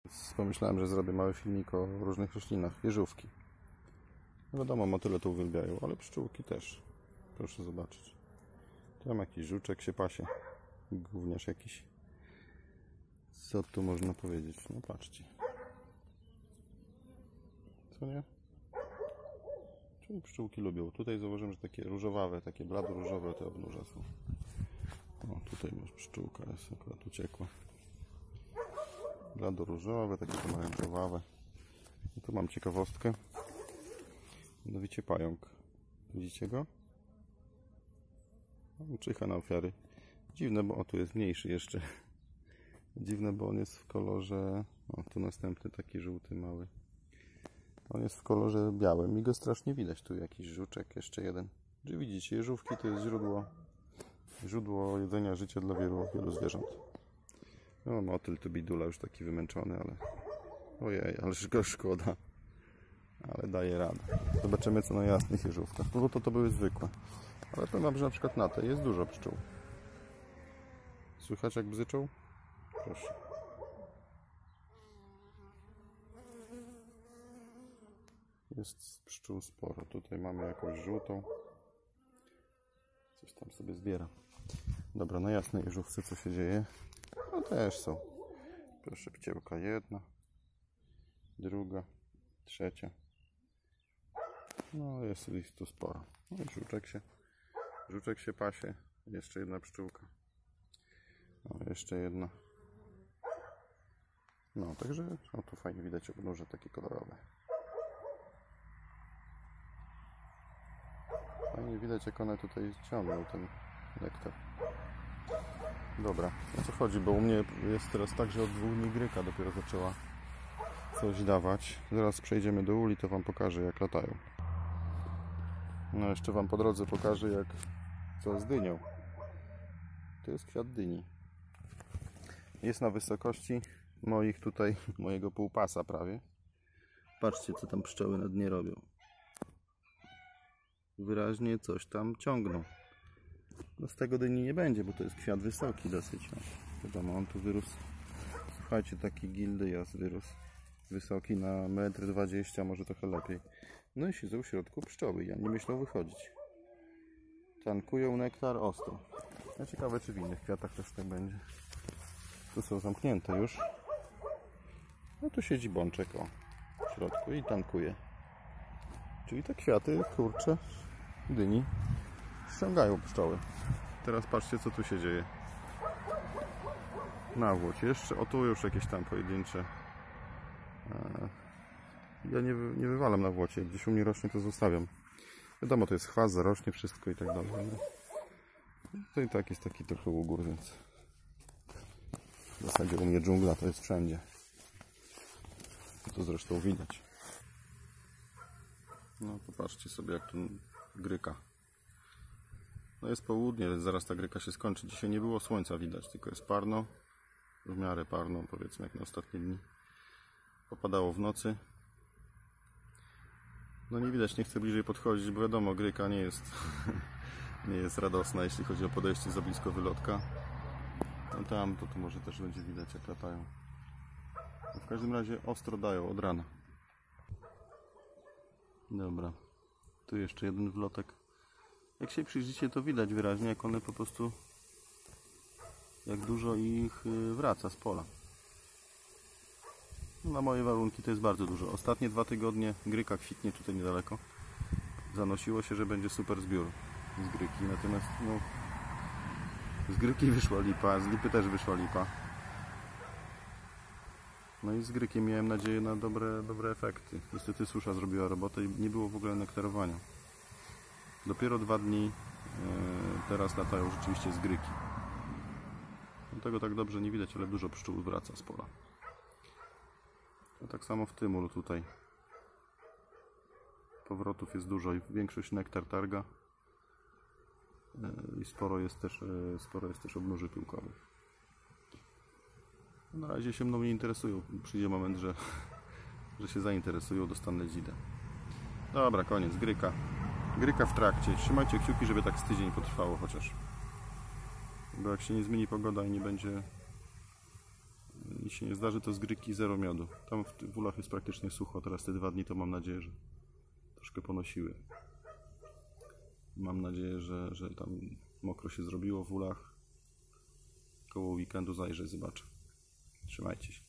pomyślałem, że zrobię mały filmik o różnych roślinach, jeżówki. No wiadomo, motyle to uwielbiają, ale pszczółki też. Proszę zobaczyć. Tam jakiś żuczek się pasie. Gówniarz jakiś. Co tu można powiedzieć? No patrzcie. Co nie? Czyli pszczółki lubią. Tutaj zauważyłem, że takie różowawe, takie blado-różowe te obnóża są. O, tutaj masz pszczółka, jest akurat uciekła. Blado-różowe, takie pomarańczowawe. I tu mam ciekawostkę. Mianowicie pająk. Widzicie go? Czyha na ofiary. Dziwne, bo o, tu jest mniejszy jeszcze. Dziwne, bo on jest w kolorze... O, tu następny taki żółty, mały. On jest w kolorze białym i go strasznie widać. Tu jakiś żuczek, jeszcze jeden. Gdzie widzicie, jeżówki to jest źródło jedzenia, życia dla wielu zwierząt. No, motyl tu bidula już taki wymęczony, ale... Ojej, ale go szkoda. Ale daje radę. Zobaczymy, co na jasnych jeżówkach. No bo to były zwykłe. Ale powiem wam, że na przykład na tej jest dużo pszczół. Słychać, jak bzyczą? Proszę. Jest pszczół sporo. Tutaj mamy jakąś żółtą. Coś tam sobie zbiera. Dobra, na jasnej jeżówce co się dzieje? No też są. Proszę, pciełka jedna, druga, trzecia. No jest ich tu sporo. No i żuczek się pasie. Jeszcze jedna pszczółka. No, jeszcze jedna. No, także no, tu fajnie widać obnóże takie kolorowe. Fajnie widać, jak one tutaj ciągną ten nektar. Dobra, o co chodzi? Bo u mnie jest teraz tak, że od 2 dni gryka dopiero zaczęła coś dawać. Zaraz przejdziemy do uli, to wam pokażę, jak latają. No, jeszcze wam po drodze pokażę, jak co z dynią. To jest kwiat dyni. Jest na wysokości mojego półpasa prawie. Patrzcie, co tam pszczoły na dnie robią. Wyraźnie coś tam ciągną. No z tego dyni nie będzie, bo to jest kwiat wysoki dosyć. No. Wiadomo, on tu wyrósł. Słuchajcie, taki gildyjas wyrósł. Wysoki na 1,20 m, może trochę lepiej. No i siedzą w środku pszczoły. Ja nie myślą wychodzić. Tankują nektar ostro. Ja ciekawe, czy w innych kwiatach też tak będzie. Tu są zamknięte już. No tu siedzi bączek, o, w środku i tankuje. Czyli te kwiaty, kurcze, dyni ściągają pszczoły. Teraz patrzcie, co tu się dzieje. Nawłoć jeszcze, o tu już jakieś tam pojedyncze. Ja nie wywalam na włocie, gdzieś u mnie rośnie, to zostawiam. Wiadomo, to jest chwast, zarośnie wszystko i tak dalej. To i tak jest taki trochę ugór, więc w zasadzie u mnie dżungla to jest wszędzie. To zresztą widać. No popatrzcie sobie, jak tu gryka. No jest południe, zaraz ta gryka się skończy. Dzisiaj nie było słońca widać, tylko jest parno. W miarę parno, powiedzmy, jak na ostatnie dni. Popadało w nocy. No nie widać, nie chcę bliżej podchodzić, bo wiadomo, gryka nie jest radosna, jeśli chodzi o podejście za blisko wylotka. No tam, to tu może też będzie widać, jak latają. No w każdym razie ostro dają od rana. Dobra, tu jeszcze jeden wlotek. Jak się przyjrzycie, to widać wyraźnie, jak one po prostu, jak dużo ich wraca z pola. Na moje warunki to jest bardzo dużo. Ostatnie 2 tygodnie gryka kwitnie tutaj niedaleko. Zanosiło się, że będzie super zbiór z gryki, natomiast no, z gryki wyszła lipa, z lipy też wyszła lipa. No i z grykiem miałem nadzieję na dobre efekty. Niestety susza zrobiła robotę i nie było w ogóle nektarowania. Dopiero 2 dni teraz latają rzeczywiście z gryki. Tego tak dobrze nie widać, ale dużo pszczół wraca z pola. No tak samo w tymulu tutaj. Powrotów jest dużo i większość nektar targa. I sporo jest też obnóży pyłkowych. Na razie się mną nie interesują. Przyjdzie moment, że się zainteresują, dostanę dzidę. Dobra, koniec. Gryka. Gryka w trakcie. Trzymajcie kciuki, żeby tak z tydzień potrwało chociaż. Bo jak się nie zmieni pogoda i nie będzie nic się nie zdarzy, to z gryki zero miodu. Tam w ulach jest praktycznie sucho, teraz te 2 dni to mam nadzieję, że troszkę ponosiły. Mam nadzieję, że tam mokro się zrobiło w ulach. Koło weekendu zajrzę, zobaczę. Trzymajcie się.